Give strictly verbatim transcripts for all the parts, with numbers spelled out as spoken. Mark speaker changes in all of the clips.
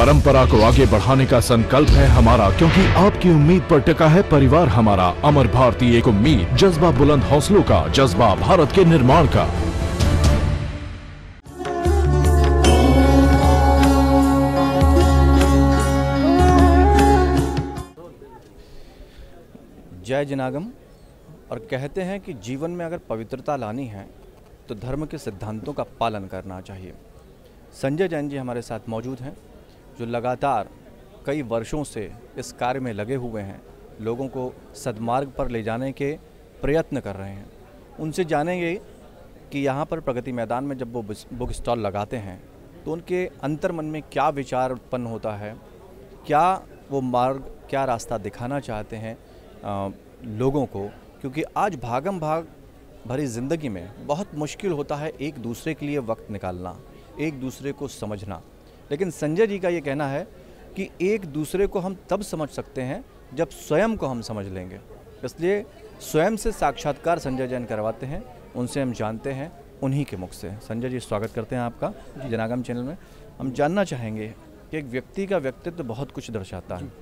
Speaker 1: परंपरा को आगे बढ़ाने का संकल्प है हमारा, क्योंकि आपकी उम्मीद पर टिका है परिवार हमारा। अमर भारती एक उम्मीद, जज्बा बुलंद हौसलों का, जज्बा भारत के निर्माण का।
Speaker 2: जय जनागम। और कहते हैं कि जीवन में अगर पवित्रता लानी है तो धर्म के सिद्धांतों का पालन करना चाहिए। संजय जैन जी हमारे साथ मौजूद हैं, जो लगातार कई वर्षों से इस कार्य में लगे हुए हैं, लोगों को सद्मार्ग पर ले जाने के प्रयत्न कर रहे हैं। उनसे जानेंगे कि यहाँ पर प्रगति मैदान में जब वो बुक स्टॉल लगाते हैं तो उनके अंतर्मन में क्या विचार उत्पन्न होता है, क्या वो मार्ग, क्या रास्ता दिखाना चाहते हैं आ, लोगों को। क्योंकि आज भागम भाग भरी ज़िंदगी में बहुत मुश्किल होता है एक दूसरे के लिए वक्त निकालना, एक दूसरे को समझना। लेकिन संजय जी का ये कहना है कि एक दूसरे को हम तब समझ सकते हैं जब स्वयं को हम समझ लेंगे। इसलिए स्वयं से साक्षात्कार संजय जैन करवाते हैं, उनसे हम जानते हैं उन्हीं के मुख से। संजय जी, स्वागत करते हैं आपका जनागम चैनल में। हम जानना चाहेंगे कि एक व्यक्ति का व्यक्तित्व बहुत कुछ दर्शाता है,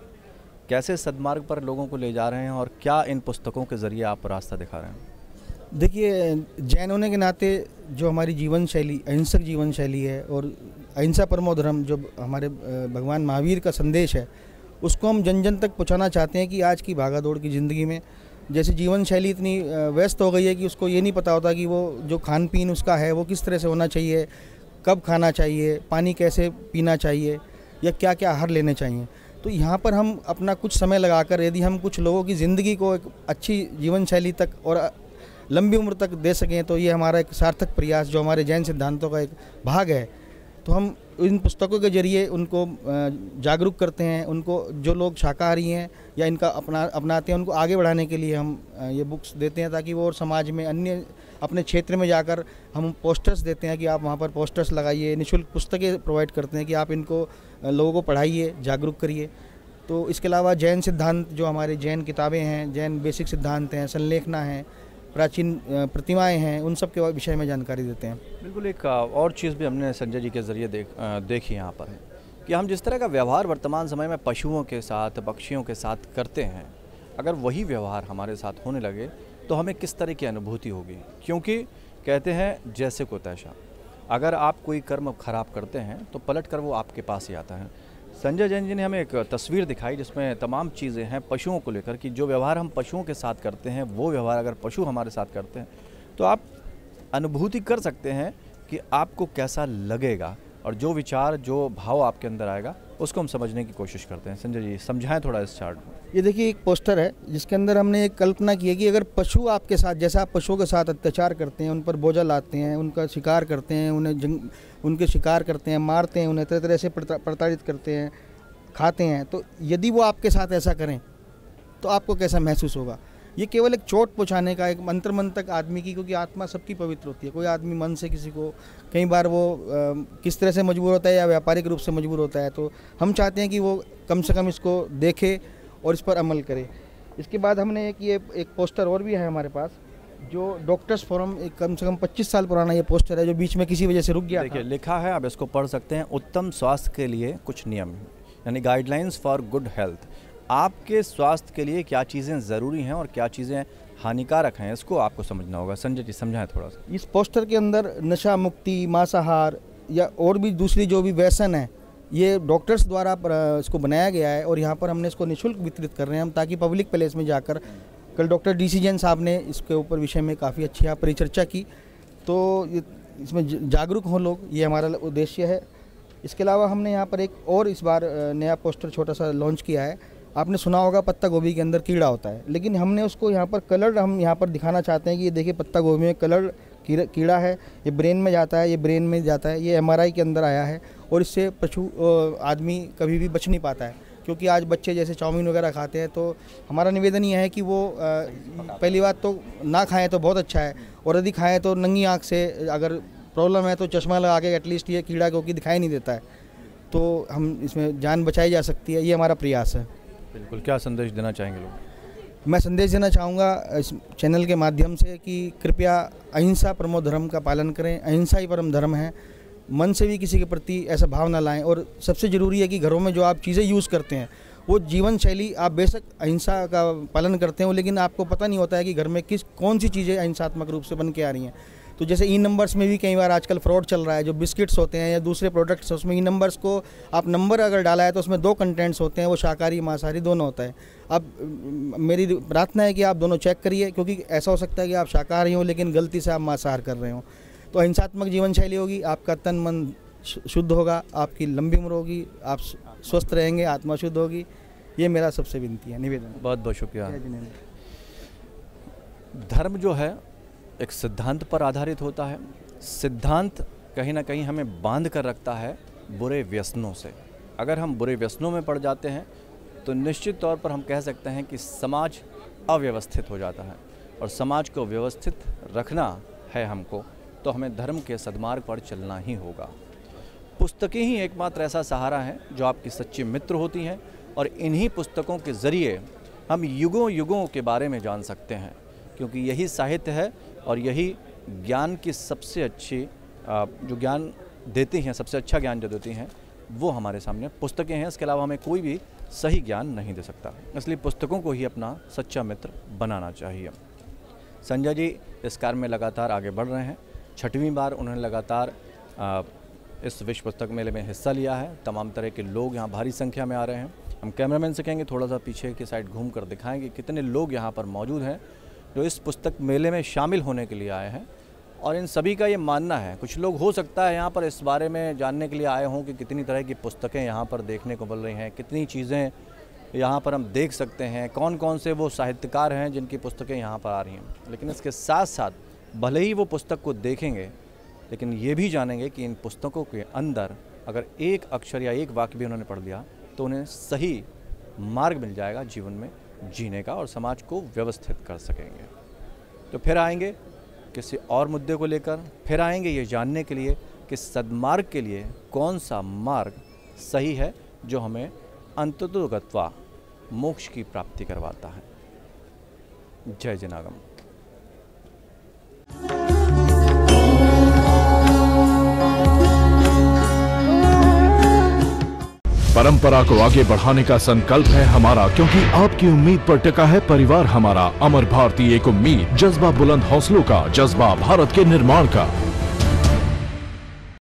Speaker 2: कैसे सद्मार्ग पर लोगों को ले जा रहे हैं और क्या इन पुस्तकों के ज़रिए आप रास्ता दिखा रहे हैं?
Speaker 3: देखिए, जैन होने के नाते जो हमारी जीवन शैली अहिंसक जीवन शैली है और अहिंसा परमो धर्म जो हमारे भगवान महावीर का संदेश है, उसको हम जन जन तक पहुंचाना चाहते हैं। कि आज की भागादौड़ की ज़िंदगी में जैसे जीवन शैली इतनी व्यस्त हो गई है कि उसको ये नहीं पता होता कि वो जो खान पीन उसका है वो किस तरह से होना चाहिए, कब खाना चाहिए, पानी कैसे पीना चाहिए या क्या क्या आहार लेने चाहिए। तो यहाँ पर हम अपना कुछ समय लगाकर यदि हम कुछ लोगों की ज़िंदगी को एक अच्छी जीवन शैली तक और लंबी उम्र तक दे सकें तो ये हमारा एक सार्थक प्रयास जो हमारे जैन सिद्धांतों का एक भाग है। तो हम इन पुस्तकों के जरिए उनको जागरूक करते हैं, उनको जो लोग शाकाहारी हैं या इनका अपना अपनाते हैं उनको आगे बढ़ाने के लिए हम ये बुक्स देते हैं, ताकि वो और समाज में अन्य अपने क्षेत्र में जाकर हम पोस्टर्स देते हैं कि आप वहाँ पर पोस्टर्स लगाइए, निःशुल्क पुस्तकें प्रोवाइड करते हैं कि आप इनको लोगों को पढ़ाइए, जागरूक करिए। तो इसके अलावा जैन सिद्धांत जो हमारे जैन किताबें हैं, जैन बेसिक सिद्धांत हैं, संलेखना है, प्राचीन प्रतिमाएं हैं, उन सब के विषय में जानकारी देते हैं।
Speaker 2: बिल्कुल। एक और चीज़ भी हमने संजय जी के ज़रिए देख देखी यहाँ पर है कि हम जिस तरह का व्यवहार वर्तमान समय में पशुओं के साथ, पक्षियों के साथ करते हैं, अगर वही व्यवहार हमारे साथ होने लगे तो हमें किस तरह की अनुभूति होगी। क्योंकि कहते हैं जैसे को तैसा, अगर आप कोई कर्म खराब करते हैं तो पलट कर वो आपके पास ही आता है। संजय जैन जी ने हमें एक तस्वीर दिखाई जिसमें तमाम चीज़ें हैं पशुओं को लेकर, कि जो व्यवहार हम पशुओं के साथ करते हैं वो व्यवहार अगर पशु हमारे साथ करते हैं तो आप अनुभूति कर सकते हैं कि आपको कैसा लगेगा, और जो विचार, जो भाव आपके अंदर आएगा उसको हम समझने की कोशिश करते हैं। संजय जी, समझाएं थोड़ा इस चार्ट में।
Speaker 3: ये देखिए, एक पोस्टर है जिसके अंदर हमने एक कल्पना की है कि अगर पशु आपके साथ, जैसा आप पशुओं के साथ अत्याचार करते हैं, उन पर बोझा लाते हैं, उनका शिकार करते हैं, उन्हें जंग उनके शिकार करते हैं, मारते हैं, उन्हें तरह तरह से प्रताड़ित करते हैं, खाते हैं, तो यदि वो आपके साथ ऐसा करें तो आपको कैसा महसूस होगा। ये केवल एक चोट पहुंचाने का, एक मंत्र मन तक आदमी की, क्योंकि आत्मा सबकी पवित्र होती है। कोई आदमी मन से किसी को, कई बार वो आ, किस तरह से मजबूर होता है या व्यापारिक रूप से मजबूर होता है, तो हम चाहते हैं कि वो कम से कम इसको देखे और इस पर अमल करे। इसके बाद हमने एक ये एक पोस्टर और भी है हमारे पास, जो डॉक्टर्स फोरम, एक कम से कम पच्चीस साल पुराना ये पोस्टर है, जो बीच में किसी वजह से रुक गया।
Speaker 2: देखिए, लिखा है, आप इसको पढ़ सकते हैं। उत्तम स्वास्थ्य के लिए कुछ नियम, यानी गाइडलाइंस फॉर गुड हेल्थ। आपके स्वास्थ्य के लिए क्या चीज़ें ज़रूरी हैं और क्या चीज़ें हानिकारक हैं, इसको आपको समझना होगा। संजय जी, समझाएं थोड़ा सा।
Speaker 3: इस पोस्टर के अंदर नशा मुक्ति, मांसाहार या और भी दूसरी जो भी व्यसन है, ये डॉक्टर्स द्वारा इसको बनाया गया है और यहाँ पर हमने इसको निःशुल्क वितरित कर रहे हैं हम, ताकि पब्लिक प्लेस में जाकर, कल डॉक्टर डी सी जैन साहब ने इसके ऊपर विषय में काफ़ी अच्छी यहाँ परिचर्चा की, तो इसमें जागरूक हों लोग, ये हमारा उद्देश्य है। इसके अलावा हमने यहाँ पर एक और इस बार नया पोस्टर छोटा सा लॉन्च किया है। आपने सुना होगा पत्ता गोभी के अंदर कीड़ा होता है, लेकिन हमने उसको यहाँ पर कलर, हम यहाँ पर दिखाना चाहते हैं कि ये देखिए पत्ता गोभी में कलर कीड़ा है, ये ब्रेन में जाता है, ये ब्रेन में जाता है, ये एम आर आई के अंदर आया है और इससे पशु आदमी कभी भी बच नहीं पाता है। क्योंकि आज बच्चे जैसे चाउमीन वगैरह खाते हैं, तो हमारा निवेदन ये है कि वो आ, पहली बात तो ना खाएँ तो बहुत अच्छा है, और यदि खाएँ तो नंगी आँख से, अगर प्रॉब्लम है तो चश्मा लगा के एटलीस्ट ये कीड़ा, क्योंकि दिखाई नहीं देता है, तो हम इसमें जान बचाई जा सकती है। ये हमारा प्रयास है।
Speaker 2: बिल्कुल। क्या संदेश देना चाहेंगे लोग?
Speaker 3: मैं संदेश देना चाहूँगा इस चैनल के माध्यम से कि कृपया अहिंसा परमो धर्म का पालन करें। अहिंसा ही परम धर्म है। मन से भी किसी के प्रति ऐसा भाव ना लाएं। और सबसे ज़रूरी है कि घरों में जो आप चीज़ें यूज़ करते हैं वो जीवन शैली, आप बेशक अहिंसा का पालन करते हो लेकिन आपको पता नहीं होता है कि घर में किस कौन सी चीज़ें अहिंसात्मक रूप से बन के आ रही हैं। तो जैसे ई नंबर्स में भी कई बार आजकल फ्रॉड चल रहा है, जो बिस्किट्स होते हैं या दूसरे प्रोडक्ट्स हैं उसमें ई नंबर्स को आप नंबर अगर डाला है तो उसमें दो कंटेंट्स होते हैं, वो शाकाहारी मांसाहारी दोनों होता है। अब मेरी प्रार्थना है कि आप दोनों चेक करिए, क्योंकि ऐसा हो सकता है कि आप शाकाहारी हो लेकिन गलती से आप मांसाहार कर रहे हो। तो अहिंसात्मक जीवन शैली होगी, आपका तन मन शुद्ध होगा, आपकी लंबी उम्र होगी, आप स्वस्थ रहेंगे, आत्मा शुद्ध होगी। ये मेरा सबसे विनती है, निवेदन।
Speaker 2: बहुत बहुत शुक्रिया। धर्म जो है एक सिद्धांत पर आधारित होता है। सिद्धांत कहीं ना कहीं हमें बांध कर रखता है बुरे व्यसनों से। अगर हम बुरे व्यसनों में पड़ जाते हैं तो निश्चित तौर पर हम कह सकते हैं कि समाज अव्यवस्थित हो जाता है, और समाज को व्यवस्थित रखना है हमको तो हमें धर्म के सद्मार्ग पर चलना ही होगा। पुस्तकें ही एकमात्र ऐसा सहारा है जो आपकी सच्ची मित्र होती हैं, और इन्हीं पुस्तकों के ज़रिए हम युगों युगों के बारे में जान सकते हैं, क्योंकि यही साहित्य है और यही ज्ञान की सबसे अच्छी जो ज्ञान देती हैं, सबसे अच्छा ज्ञान जो देती हैं वो हमारे सामने पुस्तकें हैं। इसके अलावा हमें कोई भी सही ज्ञान नहीं दे सकता, इसलिए पुस्तकों को ही अपना सच्चा मित्र बनाना चाहिए। संजय जी इस कार्य में लगातार आगे बढ़ रहे हैं। छठवीं बार उन्होंने लगातार इस विश्व पुस्तक मेले में हिस्सा लिया है। तमाम तरह के लोग यहाँ भारी संख्या में आ रहे हैं। हम कैमरामैन से कहेंगे थोड़ा सा पीछे की साइड घूम कर दिखाएँ कि कितने लोग यहाँ पर मौजूद हैं जो इस पुस्तक मेले में शामिल होने के लिए आए हैं। और इन सभी का ये मानना है, कुछ लोग हो सकता है यहाँ पर इस बारे में जानने के लिए आए हों कि कितनी तरह की पुस्तकें यहाँ पर देखने को मिल रही हैं, कितनी चीज़ें यहाँ पर हम देख सकते हैं, कौन कौन से वो साहित्यकार हैं जिनकी पुस्तकें यहाँ पर आ रही हैं। लेकिन इसके साथ साथ भले ही वो पुस्तक को देखेंगे लेकिन ये भी जानेंगे कि इन पुस्तकों के अंदर अगर एक अक्षर या एक वाक्य भी उन्होंने पढ़ लिया तो उन्हें सही मार्ग मिल जाएगा जीवन में जीने का, और समाज को व्यवस्थित कर सकेंगे। तो फिर आएंगे किसी और मुद्दे को लेकर, फिर आएंगे ये जानने के लिए कि सद्मार्ग के लिए कौन सा मार्ग सही है जो हमें अंततो गत्वा मोक्ष की प्राप्ति करवाता है। जय जनागम।
Speaker 1: परंपरा को आगे बढ़ाने का संकल्प है हमारा, क्योंकि आपकी उम्मीद पर टिका है परिवार हमारा। अमर भारती एक उम्मीद, जज्बा बुलंद हौसलों का, जज्बा भारत के निर्माण का।